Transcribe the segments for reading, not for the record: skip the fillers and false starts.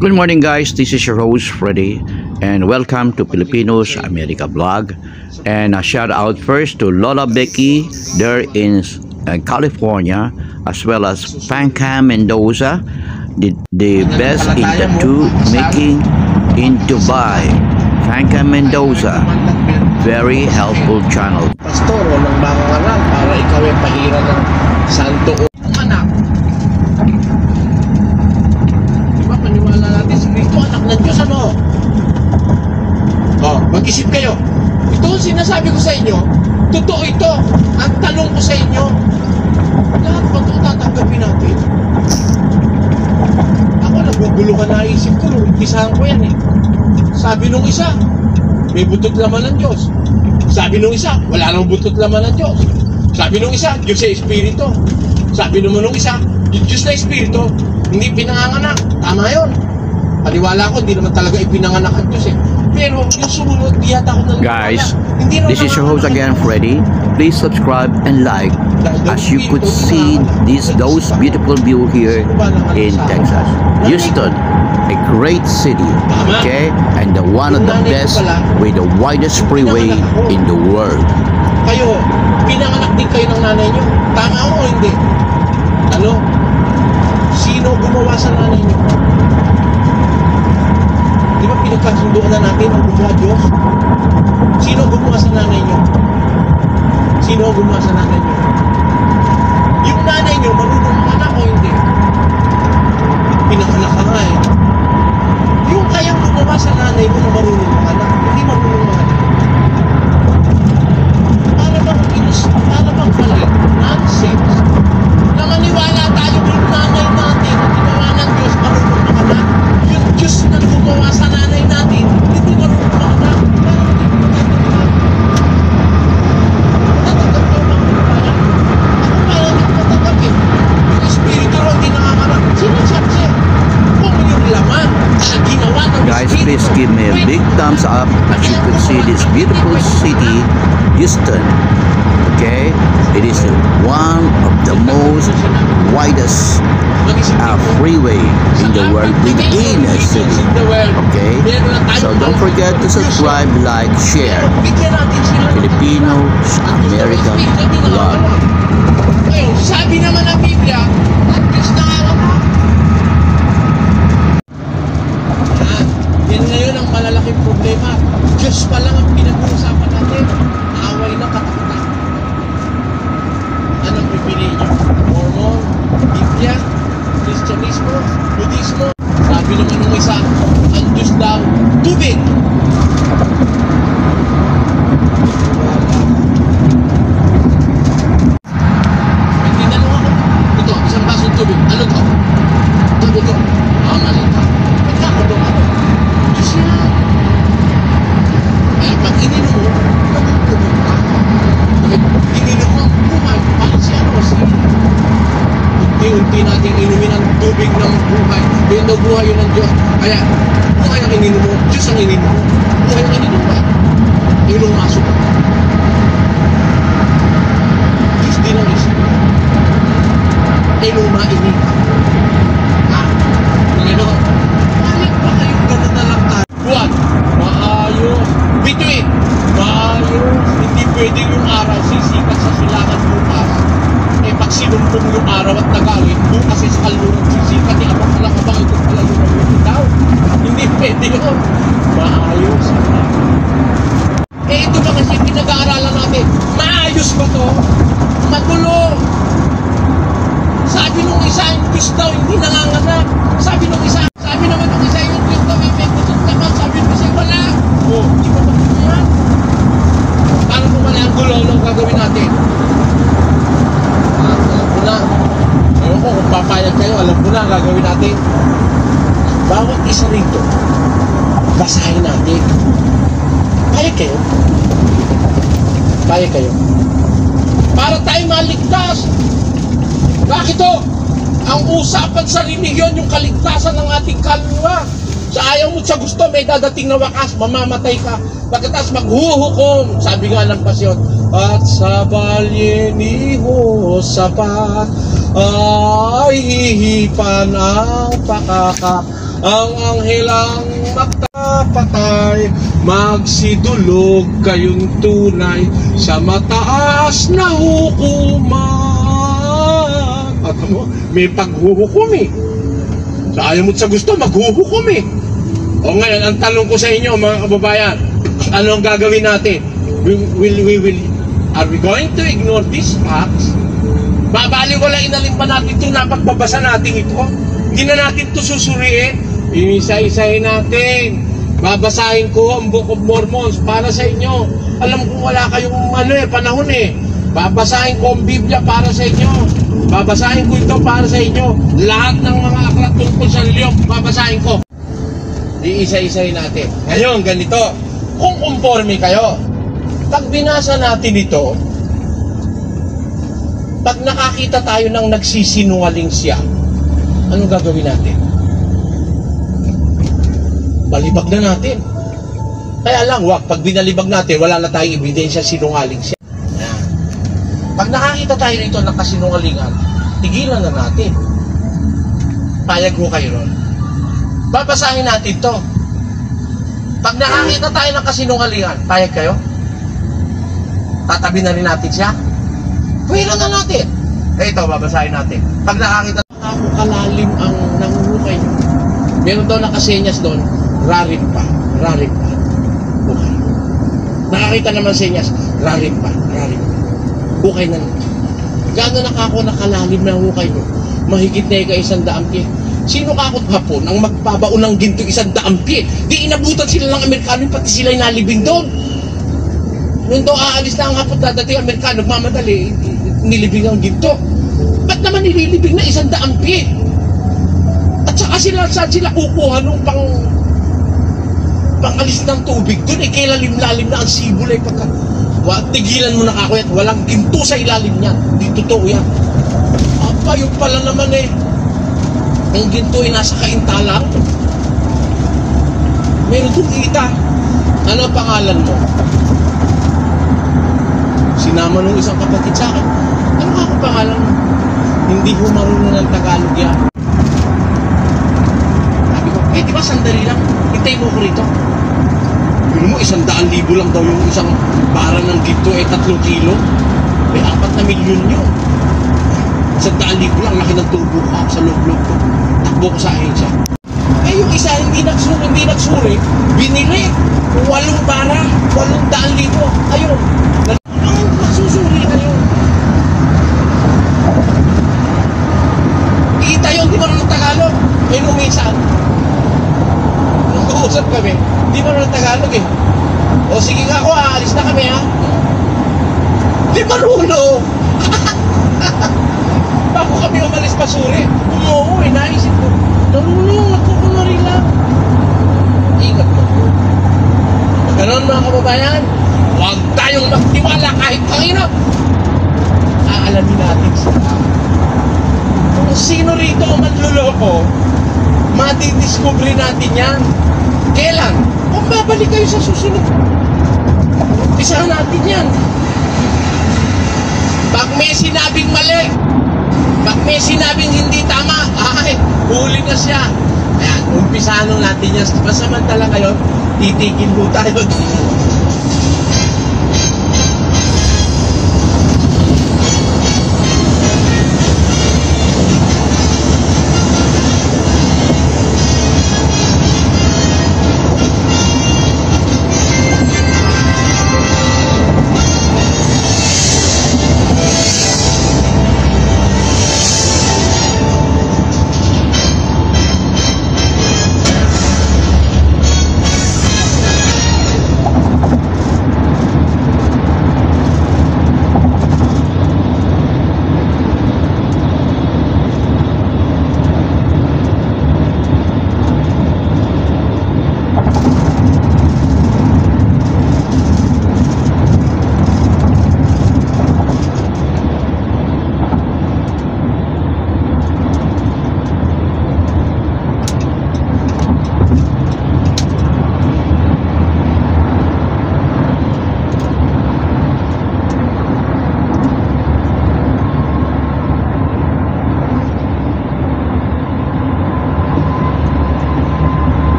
Good morning guys, this is your host Freddy and welcome to Filipinos America vlog. And a shout out first to Lola Becky there in California, as well as Pancam Mendoza, the best in tattoo making in Dubai. Pancam Mendoza, very helpful channel. Pastor, walang makangaral para ikaw ay pahira ng santo o anak. Diba, paniwala natin, si Cristo, anak ng Diyos, ano? Oh, mag-isip kayo. Ito ang sinasabi ko sa inyo, totoo ito. Ang tanong ko sa inyo, lahat ba ito tatanggapin natin? Ako, nagugulo ka na isip ko, umpisahan ko yan eh. Sabi nung isa, may butot laman ng Diyos. Sabi nung isa, wala nang butot laman ng Diyos. Sabi nung isa, Diyos ay Espiritu. Sabi naman nung isa, Diyos na Espiritu, hindi pinanganganak. Tama yun. Paniwala ko, hindi naman talaga ipinanganak ang Diyos eh. Pero yung sumunod, di yata ako nangyayala. Guys, this is your host again, Freddy. Please subscribe and like. As you could see those beautiful view here in Texas. Houston, a great city, okay? And one of the best with the widest freeway in the world. Kayo, pinanganak din kayo ng nanay nyo. Tama o hindi? Ano? Sino gumawa sa nanay nyo? Di ba pinagkasunduan na natin ang gumawa Diyos? Sino gumawa sa nanay nyo? Sino gumawa sa nanay nyo? Yung nanay nyo, marunong manganak o hindi? Pinanganak ka nga eh. Yung kayang gumawa sa nanay mo na marunong manganak, hindi marunong manganak. Para bang galit? Nonsense. Na maniwala tayo yung nanay natin na ginawa ng Diyos marunong manganak. Yung Diyos na gumawa sa nanay natin, hindi marunong manganak. Guys, please give me a big thumbs up as you could see this beautiful city, Houston. Okay, it is one of the most widest freeway in the world within a city. Okay, so don't forget to subscribe, like, share. Filipinos American vlog. Sabi naman ng Biblia, at Diyos nanganganak. Yan ngayon ang malalaking problema. Diyos pa lang ang pinag-uusapan natin. Away na katakutan. Anong pipiliin nyo? Mormon, Biblia, Kristyanismo, Budismo. Sabi naman ng isa, ang Diyos daw, tubig. May tinanong ako, ito, isang basong tubig. Ano to? Tubig to. Mali ka. Pagkakadong ako. Diyos yan. Kaya pag ininom mo, magtutubig ka. Pag ininom mo, buhay. Parang si ano, si unti-unti nating inumin ang tubig ng buhay. Yun daw buhay yun ng Diyos. Kaya, buhay ang ininom mo, Diyos ang ininom mo. Buhay ang ininom mo. Yun ang masok. Diyos din ang isip. Yun ang mainit. Ano? Bakit ba kayong gano'n na lang tayo? Buwan, maayos. Between, maayos. Hindi pwede yung araw sisikat sa silangan bukas. Eh, pag sinumpong yung araw at nagalit, bukas ay sa kalurang sisikat. Eh, abang kalakabang ito pala yung nagulitaw. Hindi pwede yun. Maayos. Eh, ito ba kasi pinag-aaralan natin? Maayos ba to? Matulong. Sabi nung isa, yung Diyos daw, hindi nanganganak. Sabi nung isa, sabi naman nung isa, yung Diyos daw, may butot naman. Sabi nung isa, wala. Oh, di ba ba ito yan? Paano kung wala ang gulo, anong gagawin natin? Alam ko na. Ewan ko, kung papayag kayo, alam ko na ang gagawin natin. Bawat isa rito, basahin natin. Payag kayo? Payag kayo? Para tayo maligtas. Bakit to? Ang usapan sa relihiyon, yung kaligtasan ng ating kaluluwa. Sa ayaw mo sa gusto, may dadating na wakas, mamamatay ka. Pagkatas maghuhukom, sabi nga ng pasyon, at sa balye ni Hosapat ay hihipan ang pakaka ang anghelang magtapatay, magsidulog kayong tunay sa mataas na hukuman. At mo, may paghuhukom eh. Sa ayaw mo't sa gusto, maghuhukom eh. O ngayon, ang tanong ko sa inyo mga kababayan, ano ang gagawin natin? Are we going to ignore these facts? Babaliwalain na rin pa natin ito, napagbabasa natin ito. Hindi na natin ito susuriin. Inisa-isahin natin. Babasahin ko ang Book of Mormons para sa inyo. Alam ko wala kayong panahon eh. Babasahin ko ang Biblia para sa inyo. Babasahin ko ito para sa inyo. Lahat ng mga aklat tungkol sa reliyon, babasahin ko. Iisa-isahin natin. Ngayon, ganito. Kung conforme kayo, pag binasa natin ito, pag nakakita tayo ng nagsisinungaling siya, anong gagawin natin? Balibag na natin. Kaya lang, pag binalibag natin, wala na tayong ebidensya sinungaling siya. Pag nakakita tayo rito ng kasinungalingan, tigilan na natin. Payag ko kayo ron. Babasahin natin to. Pag nakakita tayo ng kasinungalingan, payag kayo? Tatabi na rin natin siya? Pwila na natin. Ito, babasahin natin. Pag nakakita ako kalalim ang nanguhukay nyo, meron daw nakasenyas doon, rarin pa. Okay. Nakakita naman senyas, rarin pa. Okay na natin. Gano'n nakako nakalalim na hukay nyo? Mahigit na ika 100 pie. Sino kakot hapon ang magbabaon ng ginto 100 pie? Di inabutan sila ng Amerikano, pati sila'y nalibing doon. Nung daw aalis na ang hapon dadating Amerikano, mamadali, nilibing ang ginto. Ba't naman nililibing na 100 pie? At saka saan sila kukuha nung pangalis ng tubig doon? Kailalim-lalim na ang sibol ay pagka... Tigilan mo na kako yan. Walang ginto sa ilalim niyan. Di totoo yan. Apa, yun pala naman eh. Ang ginto ay nasa kaintalang. Meron doon kita. Ano ang pangalan mo? Sinama nung isang kapatid sa akin. Ano nga ang pangalan mo? Hindi ko marunong ng Tagalog yan. Sabi ko, di ba sandali lang? Hintay mo ko rito. Yun mo, 100,000 lang daw yung isang bara ng ginto 3 kilo. May 4 na milyon yun. 100,000 lang, laki ng tubo ko sa loob-loob ko. Takbo ko sa ahensya. Yung isa hindi nagsuri, binili. 8 bara, 800,000. Ayun. Ang nagsusuri na yun. Kita yun, di ba ng Tagalog? Nung minsan, nung kausap kami, di ba ng Tagalog eh. O sige nga ako, aalis na kami ha. Di marunong. Bago kami umalis pasuri, umuwi, naisip ko, marunong, nagkukunwari lang. Ingat mo. Ganon mga kababayan, huwag tayong magtiwala kahit kanino. Aalamin natin sila. Kung sino rito ang manluloko, madidiscovery natin yan. Kailan? Kung babalik kayo sa susunod, umpisahan natin yan. Pag may sinabing mali, pag may sinabing hindi tama, ay, huli na siya. Ayan, umpisahan natin yan. Pasamantala ngayon, titigil mo tayo.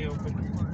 Sige, open.